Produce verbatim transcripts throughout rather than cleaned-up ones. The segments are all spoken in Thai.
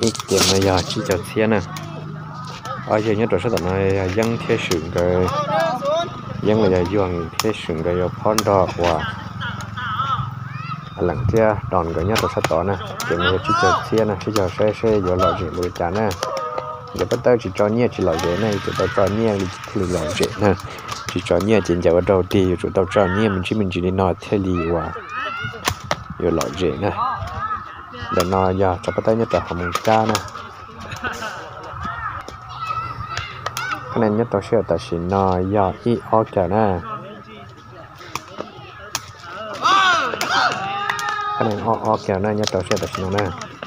ít tiền mà giờ chỉ cho xe nè ở giờ nhất rồi sẽ tận này dân thế sử cái dân là giờ dùng thế sử cái phun đỏ và lặng kia đòn cái nhất rồi sẽ tỏ nè tiền mà chỉ cho xe nè chỉ cho xe xe giờ loại chuyện bồi trả nè giờ bắt đầu chỉ cho nhẹ chỉ loại chuyện này chỉ tao cho nhẹ thì loại chuyện nè chỉ cho nhẹ tiền giờ bắt đầu đi rồi tao cho nhẹ mình chỉ mình chỉ đi nói thế li và giờ loại chuyện nè để nó giờ cho bắt đầu nhất là hồng ca nè cái này nhất tôi sẽ ta chỉ nó giờ ít ở cả nè cái này ở ở cả nè nhất tôi sẽ ta chỉ nó nè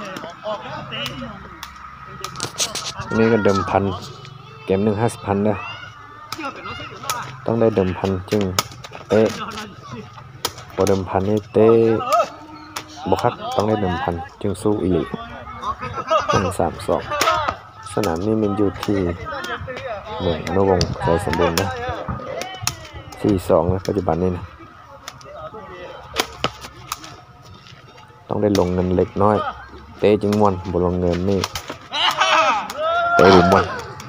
นี่ก็เดิมพันเกมหนึ่งห้าสิบพันนะต้องได้เดิมพันจึงเตะพอเดิมพันนี่เตะบวกคักต้องได้เดิมพันจึงสู้อีกหนึ่งสามสองสนามนี้มันอยู่ที่เมืองนวงใจสมบูรณ์นะสี่สองนะปัจจุบันนี้นะต้องได้ลงเงินเล็กน้อยเตะจึงมวนบวกลงเงินนี่เตะหลุมมัน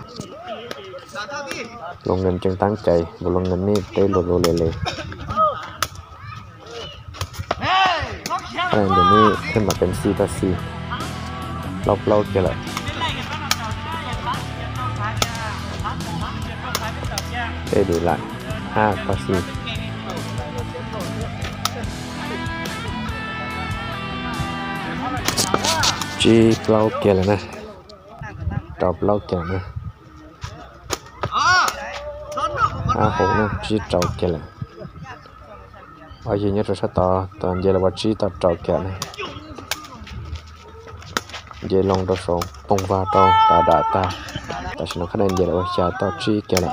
ลงเงินจึงตั้งใจบนลงเงินนี่เตะโลโลเลเลอะไรเดี๋ยวนี้ขึ้นมาเป็นซีต่อซีรอบเล่าเกี่ยวกับเตะดีละห้าต่อซีจีเล่าเกี่ยวเลยนะตอบเล่าแก่นะห้าหกนะจีเจ้าแก่เลยเอาอย่างนี้เราจะต่อตอนเย็นเราว่าจีต่อเจ้าแก่นะเย็นลงตัวสองปงว่าต่อตาด่าตาแต่ฉันคะแนนเย็นเราว่าจะต่อจีแก่เลย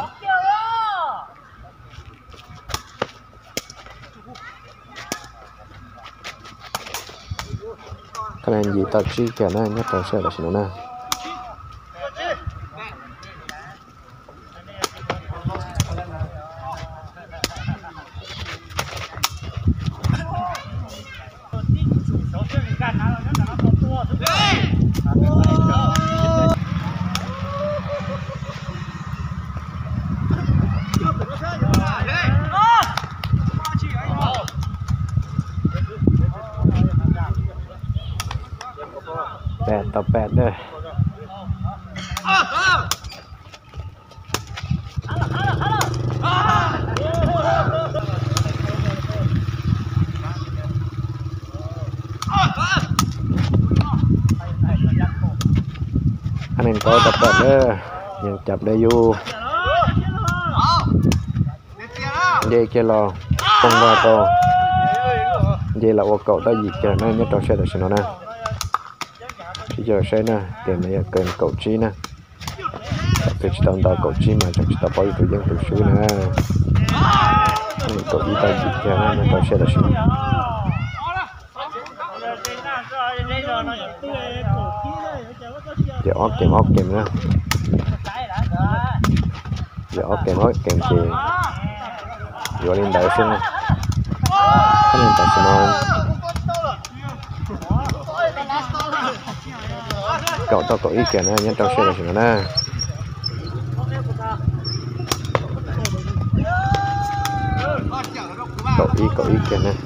คะแนนยีต่อจีแก่นะเนี่ยต่อเชื่อแต่ฉันนะแปดต่อแปดเลยอันนั้นก็ต่อแปดเลยยังจับได้อยู่เย่เกลอปงวาโตเย่ละโอเก่าได้หยิบแกนั่นเนี่ยต่อเชื่อแต่ฉันนะที่จะใช้นะเกมนี้เกินเก่าจีนะแต่จะต้องต่อเก่าจีมาจากจะต่อไปตัวยังตัวชูนะนี่เก่าอีตาหยิบแกนั่นเนี่ยต่อเชื่อแต่ฉันเดี๋ยวออกเกมออกเกมนะเดี๋ยวออกเกมออกเกมเกมอยู่เล่นได้ซึ่งถ้าเล่นแต่สมองเก่าต่อเก่าอีกแกนะยันต่อเชื่อแต่ฉันนะเก่าอีกเก่าอีกแกนะ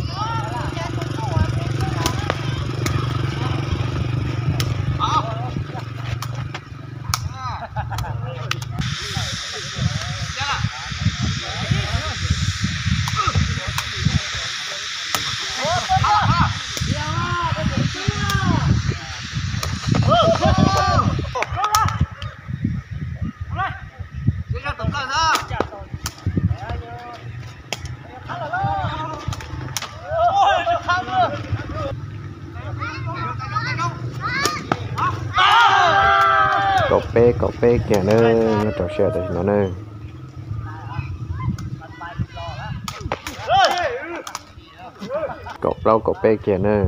เกาะเป๊กเกาะเป๊กแกเนอเนี่ยต่อเชื่อแต่ฉันนะเกาะเราเกาะเป๊กแกเนอ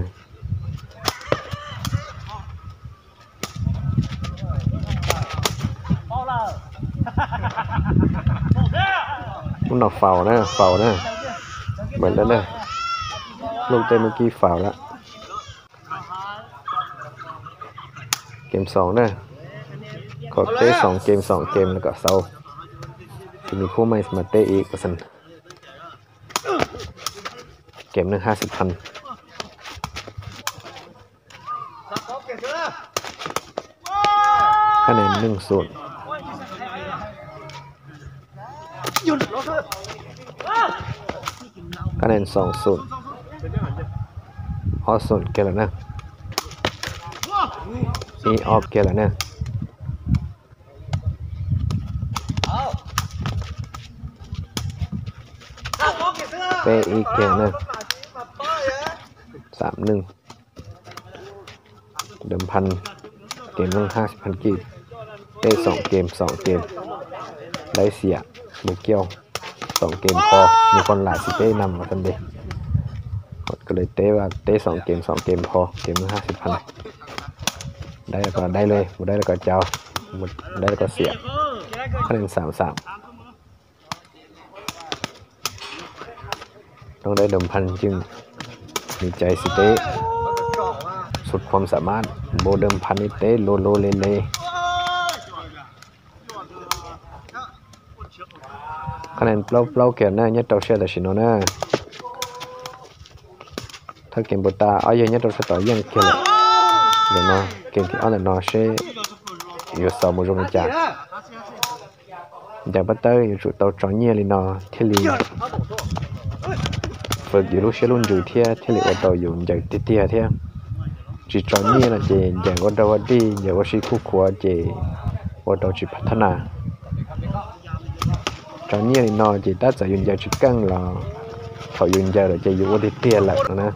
มันหนักเฝ้านะเฝ้านะเหมือนแล้วนะลูกเตะเมื่อกี้เฝ้าแล้วเกมสองนะขอเตะสองเกมสองเกมแล้วก็เซาจะมีคู่ใหม่มาเตะอีกก็สันเกมหนึ่งห้าสิบพันคะแนนหนึ่งศูนย์คะแนนสองศูนย์ออศูนย์เกล้นะอีออกเกล้นะเปอีเกล้นะสามหนึ่งเดิมพันเกมต้องห้าสิบพันกีบได้สองเกมสองเกมได้เสียบุกเกี่ยวสองเกมพอมีคนหลายสิเต้นำมาทันเดีก็เลยเต้ว่าเต้สองเกมสองเกมพอเกมละห้าสิบพันได้แล้วก็ได้เลยไม่ได้แล้วก็เจ้าไม่ได้แล้วก็เสียคะแนนสามสามต้องได้เดิมพันจึงมีใจสิเต้สุดความสามารถโบเดิมพันนี่เต้โลโลเลเลคะแนนเปล่าเปล่าเกี่ยวหน้าเนี่ยเราเชื่อแต่ชิโนน่าถ้าเกมบุตรเอาอย่างเนี่ยเราจะต่อยังเกี่ยวเดี๋ยวเนาะเกมที่เอาแต่นอเช่อยู่สองมือรงจักจากบัตเตอร์อยู่จุดตัวจอเนี่ยเลยเนาะที่ลีฝึกอยู่รู้เชื่อรุ่นจุดเที่ยที่ลีว่าตัวอยู่จากติเตียเที่ยจุดจอเนี่ยนะเจอย่างว่าตัวดีอย่างว่าชีคู่ขวาเจว่าตัวจุดพัฒนาจอเนี่ยนี่นอจีตัดจะยืนยาวจุดกั้งรอเขายืนยาวเราจะอยู่ว่าที่เตี้ยหลักนะ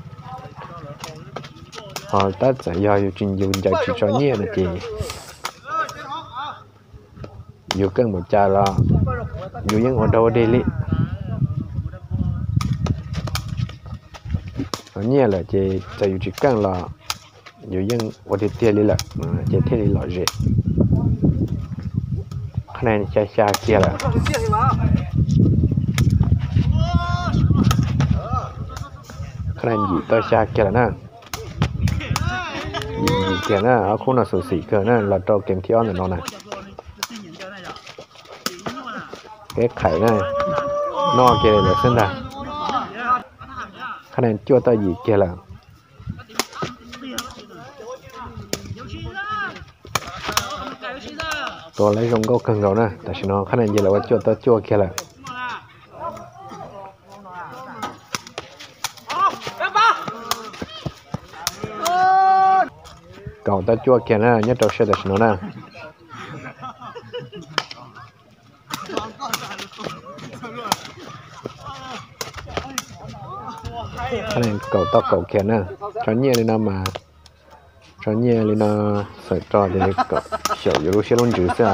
พอตัดจะยาวอยู่จริงยืนยาวจุดจอเนี่ยนะจีอยู่กั้งหมดจ่าเราอยู่ยังอดเอาเดลิจอเนี่ยแหละจีจะอยู่จุดกั้งรออยู่ยังว่าที่เตี้ยลิละจะเที่ยลิหล่อเจคะแนนชาชาเกียร์ละคะแนนหยีต่อชาเกียร์ละนะหยีหยีเกียร์นะเอาคู่น่ะสูสีเกินนะเราต่อเกมที่อ้อนหน่อยน้องนะเอ๊ะไข่นะนอกเกียร์เลยเส้นดาคะแนนจั่วต่อหยีเกียร์ละตัวไรรงก็เกินเรานะแต่ฉันเอาคะแนนเยอะแล้วว่าจั่วตัวจั่วแค่ละเก่าตัวจั่วแค่นะเนี่ยตัวเชื่อแต่ฉันเอานะคะแนนเก่าตัวเก่าแค่นะฉันเนี่ยเลยนะมาฉันเนี่ยเลยนะใส่จอเด็กก็小有路线轮直是啊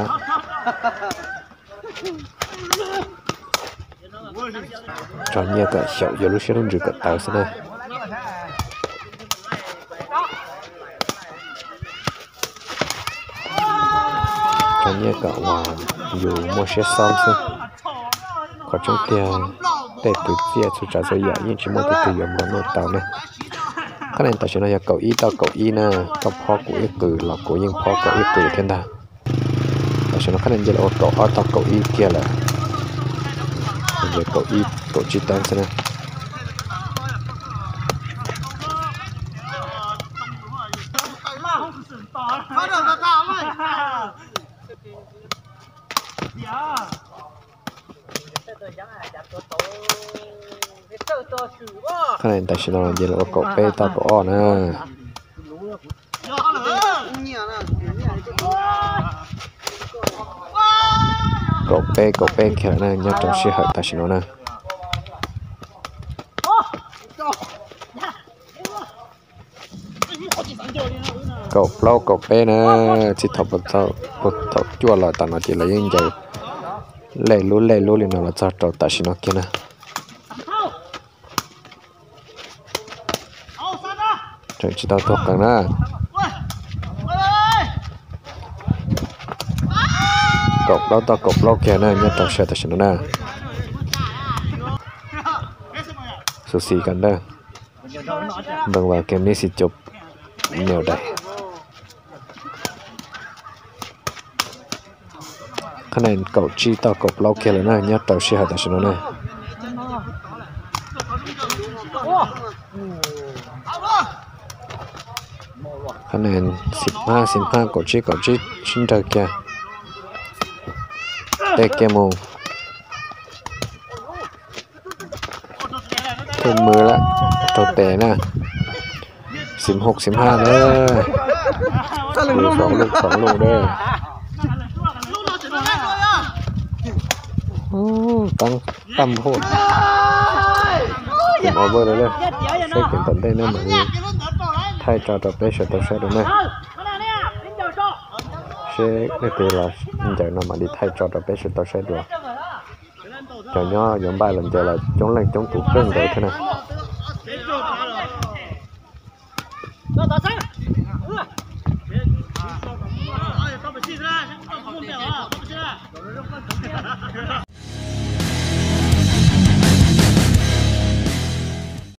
专业个小有路线轮直个倒是呢专业个哇有某些伤势ขอช่วงเตียงแต่ตุ่เตี้ยสุดจะสยามยิ่งชิมอตุ่ตุ่ยมแล้วโน้ตเต่าเนี่ยคะแนนต่อชนะยาเก้าอี้ต่อเก้าอี้นะก็พอกูอีกคือหลอกกูยิ่งพอเก้าอี้คือเท่านั้นต่อชนะคะแนนเยอะเอาต่อเอาต่อเก้าอี้เกี่ยแหละเยอะเก้าอี้เก้าจีตันใช่ไหมคะแนนแต่ชนะเยอะเอาเก้าเป้ต่อเก้าอ้อนะเก้าเป้เก้าเป้แค่นั้นยังต้องเชื่อแต่ชนะนะเก้าเปล่าเก้าเป้นะที่ทบทบทบทบจั่วเราตอนนั้นที่เรายังใจเล่รู้เล่รู้เลยนะเราจะต่อแต่ชนะกันนะจะจิตเอาตัวกันนะกบเราต่อกบเราแค่นั้นเนี่ยต้องเชื่อแต่ฉันนะสุสีกันเด้อบางว่าเกมนี้สิจบแนวใดคะแนนเก่าจีต่อกบเราเคเลยนะเนี่ยต่อชีหาแต่ชนะเนี่ยคะแนนสิบห้าสิบห้าเก่าจีเก่าจีชินตะเกียเตะเกมงถึงมือละตัวเตะนะสิบหกสิบห้าเลยสองลูกสองลูกเด้อโอ้ตั้งตั้มโหดเป็นโอเวอร์เลยเลยใช้เก็บตันได้เนี่ยเหมือนไทยจอตัวเปเชตัวใช้ดูไหมใช้ในปีละจากนั้นมาดีไทยจอตัวเปเชตัวใช้ดูจอย่อยอมบ้านหลังจากละจ้องแรงจ้องถูกเรื่องเดียวเท่านั้น